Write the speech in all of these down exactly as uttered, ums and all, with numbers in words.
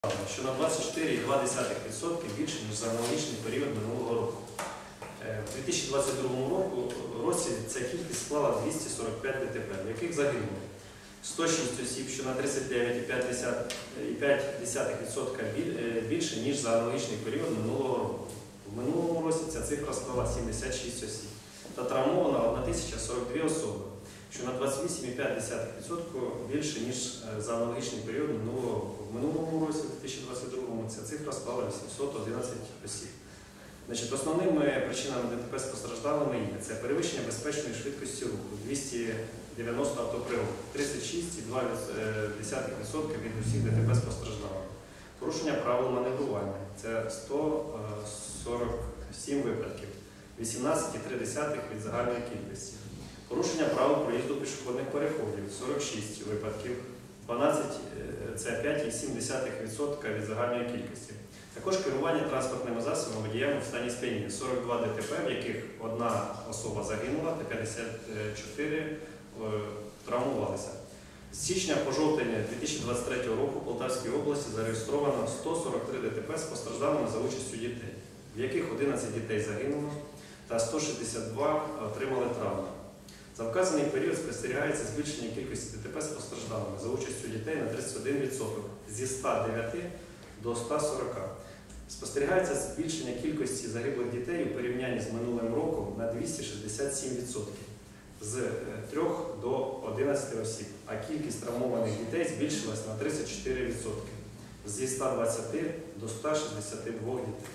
що на двадцять чотири цілих два десятих відсотка більше, ніж за аналогічний період минулого року. У дві тисячі двадцять другому році ця кількість склала двісті сорок п'ять ді те пе, в яких загинуло сто шість осіб, що на тридцять дев'ять цілих п'ять десятих відсотка більше, ніж за аналогічний період минулого року. В минулому році ця цифра склала сімдесят шість осіб. Та травмована одна тисяча сорок дві особи, що на двадцять вісім цілих п'ять десятих відсотка більше, ніж за аналогічний період минулого року. В минулому році, у дві тисячі двадцять другому, ця цифра склала вісімсот одинадцять осіб. Значить, основними причинами ді те пе з постраждалими є це перевищення безпечної швидкості руху двісті дев'яносто автопригод, тридцять шість цілих два десятих відсотка від усіх ді те пе з постраждалими. Порушення правил маневрування – це сто сорок сім випадків, вісімнадцять цілих три десятих від загальної кількості. Порушення правил проїзду пішохідних переходів – сорок шість випадків, дванадцять це п'ять цілих сім десятих відсотка від загальної кількості. Також керування транспортними засобами водіями в стані сп'яніння – сорок два ді те пе, в яких одна особа загинула та п'ятдесят чотири травмувалися. З січня по жовтень дві тисячі двадцять третього року в Полтавській області зареєстровано сто сорок три ді те пе з постраждалими за участю дітей, в яких одинадцять дітей загинуло та сто шістдесят два отримали травми. За вказаний період спостерігається збільшення кількості ді те пе з постраждалими за участю дітей на тридцять один відсоток зі ста дев'яти до ста сорока. Спостерігається збільшення кількості загиблих дітей у порівнянні з минулим роком на двісті шістдесят сім відсотків з трьох до одинадцяти осіб, а кількість травмованих дітей збільшилась на тридцять чотири відсотки зі ста двадцяти до ста шістдесяти двох дітей.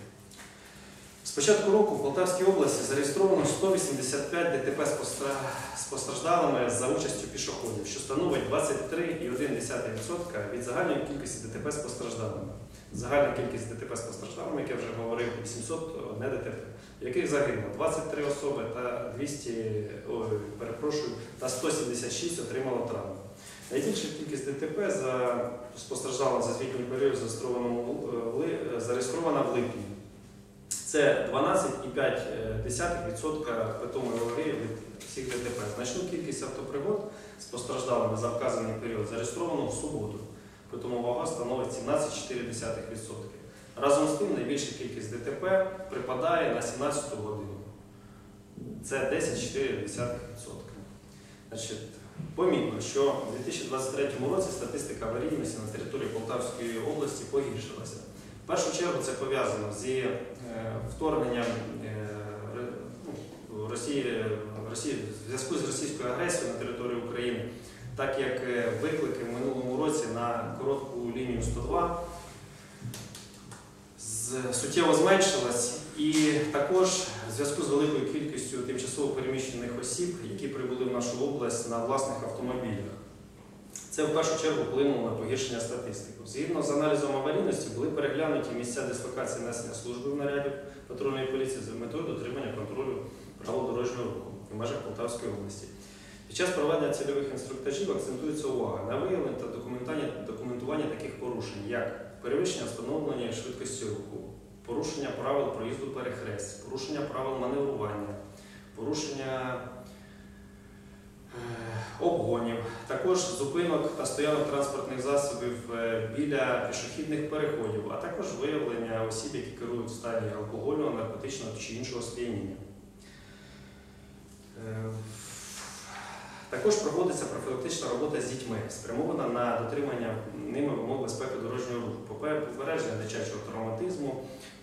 З початку року в Полтавській області зареєстровано сто вісімдесят п'ять ді те пе з постраждалими за участю пішоходів, що становить двадцять три цілих одна десята відсотка від загальної кількості ді те пе з постраждалими. Загальна кількість ді те пе з постраждалими, як я вже говорив, вісімсот одне ді те пе, в яких загинуло двадцять три особи та двісті, о, перепрошую, та сто сімдесят шість отримало травми. Найбільша кількість ді те пе за постраждалим за звітній період зареєстрована в липні. Це дванадцять цілих п'ять десятих відсотка питомої ваги від всіх ді те пе. Значну кількість автопригод з постраждалими за вказаний період зареєстровано в суботу. Питомова вага становить сімнадцять цілих чотири десятих відсотка. Разом з тим, найбільша кількість ді те пе припадає на сімнадцяту годину. Це десять цілих чотири десятих відсотка. Значить, помітно, що у дві тисячі двадцять третьому році статистика аварійності на території Полтавської області погіршилася. В першу чергу це пов'язано з вторгненням Росії, Росії в зв'язку з російською агресією на території України, так як виклики в минулому році на коротку лінію сто два суттєво зменшилась, і також в зв'язку з великою кількістю тимчасово переміщених осіб, які прибули в нашу область на власних автомобілях. Це в першу чергу вплинуло на погіршення статистики. Згідно з аналізом аварійності були переглянуті місця дислокації несення служби в нарядів патрульної поліції з метою дотримання контролю правил дорожнього руху в межах Полтавської області. Під час проведення цільових інструктажів акцентується увага на виявлення та документування таких порушень, як перевищення встановленої швидкості руху, порушення правил проїзду перехресть, порушення правил маневрування, порушення обгонів, також зупинок та стоянок транспортних засобів біля пішохідних переходів, а також виявлення осіб, які керують в стані алкогольного, наркотичного чи іншого сп'яніння. Також проводиться профілактична робота з дітьми, спрямована на дотримання ними вимог безпеки дорожнього руху, попередження дитячого травматизму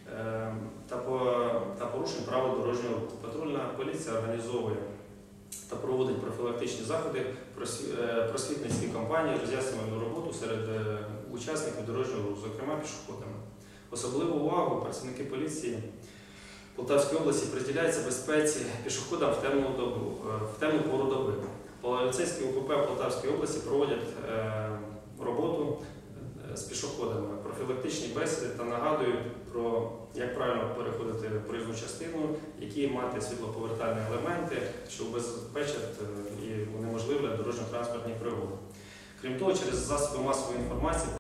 та порушень правил дорожнього руху. Патрульна поліція організовує та проводить профілактичні заходи, просвітницькі кампанії, роз'яснювальну роботу серед учасників дорожнього руху, зокрема пішоходами. Особливу увагу працівники поліції Полтавської області приділяються безпеці пішоходам в темну, добу, в темну пору доби. Поліцейські УПП Полтавської області проводять роботу з пішоходами, профілактичні бесіди та нагадують про, як правильно переходити проїзну частину, які мати світлоповертальні елементи, що убезпечать і унеможливлять дорожньо-транспортні пригоди. Крім того, через засоби масової інформації